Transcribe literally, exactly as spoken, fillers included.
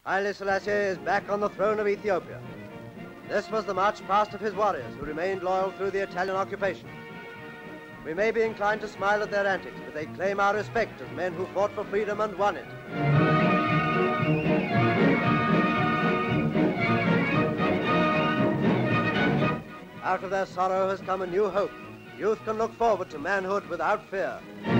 Haile Selassie is back on the throne of Ethiopia. This was the march past of his warriors who remained loyal through the Italian occupation. We may be inclined to smile at their antics, but they claim our respect as men who fought for freedom and won it. Out of their sorrow has come a new hope. Youth can look forward to manhood without fear.